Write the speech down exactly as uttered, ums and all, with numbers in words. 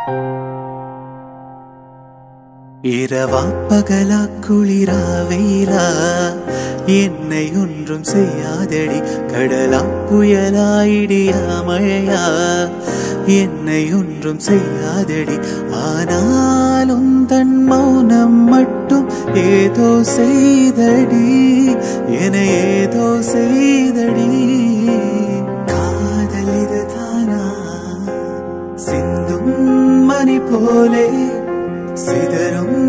இரவா பகலா குளிரா வெயிலா என்னை ஒன்றும் செய்யாதடி. கடலா புயலா இடியா மழையா என்னை ஒன்றும் செய்யாதடி. ஆனாலும் தன் மௌனம் மட்டும் ஏதோ செய்தடி, என ஏதோ செய்தடி. காதல் இதுதானா சிந்தும் மணி போலே சிதறும்